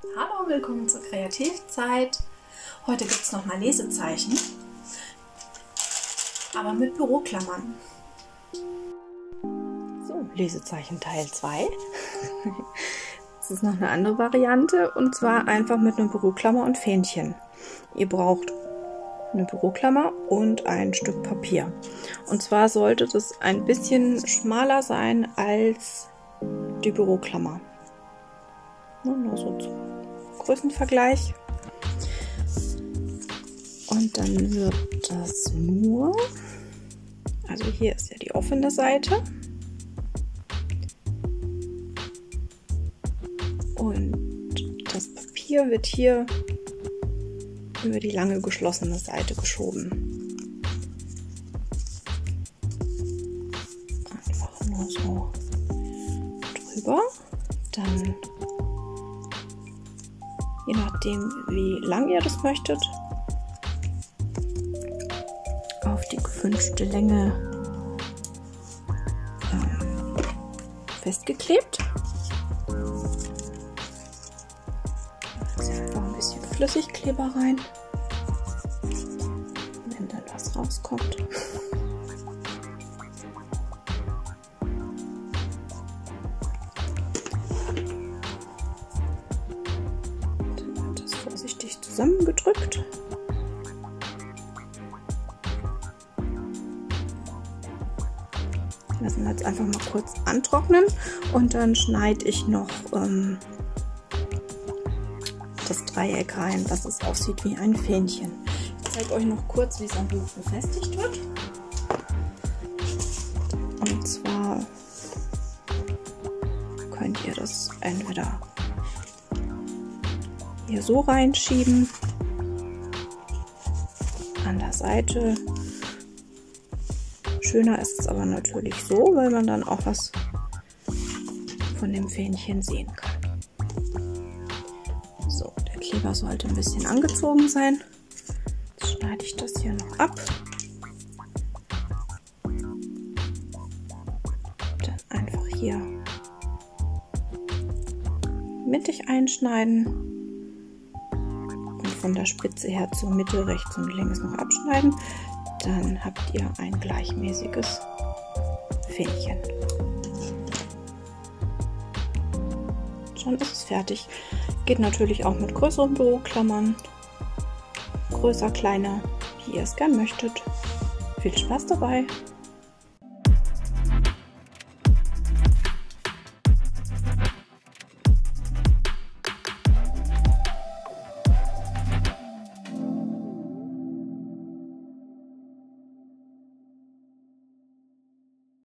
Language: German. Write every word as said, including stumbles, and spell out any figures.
Hallo, willkommen zur Kreativzeit. Heute gibt es nochmal Lesezeichen, aber mit Büroklammern. So, Lesezeichen Teil zwei. Das ist noch eine andere Variante und zwar einfach mit einer Büroklammer und Fähnchen. Ihr braucht eine Büroklammer und ein Stück Papier. Und zwar sollte das ein bisschen schmaler sein als die Büroklammer. Nur so zum Größenvergleich. Und dann wird das nur, also hier ist ja die offene Seite. Und das Papier wird hier über die lange geschlossene Seite geschoben. Einfach nur so drüber. Dann, je nachdem wie lang ihr das möchtet, auf die gewünschte Länge ähm, festgeklebt. Einfach ein bisschen Flüssigkleber rein, wenn dann was rauskommt. Dann wird das vorsichtig zusammengedrückt. Lassen wir jetzt einfach mal kurz antrocknen und dann schneide ich noch ähm, das Dreieck rein, dass es aussieht wie ein Fähnchen. Ich zeige euch noch kurz, wie es am Buch befestigt wird. Und zwar könnt ihr das entweder hier so reinschieben, an der Seite. Schöner ist es aber natürlich so, weil man dann auch was von dem Fähnchen sehen kann. So, der Kleber sollte ein bisschen angezogen sein. Jetzt schneide ich das hier noch ab. Dann einfach hier mittig einschneiden und von der Spitze her zur Mitte rechts und links noch abschneiden. Dann habt ihr ein gleichmäßiges Fähnchen. Schon ist es fertig. Geht natürlich auch mit größeren Büroklammern. Größer, kleiner, wie ihr es gern möchtet. Viel Spaß dabei!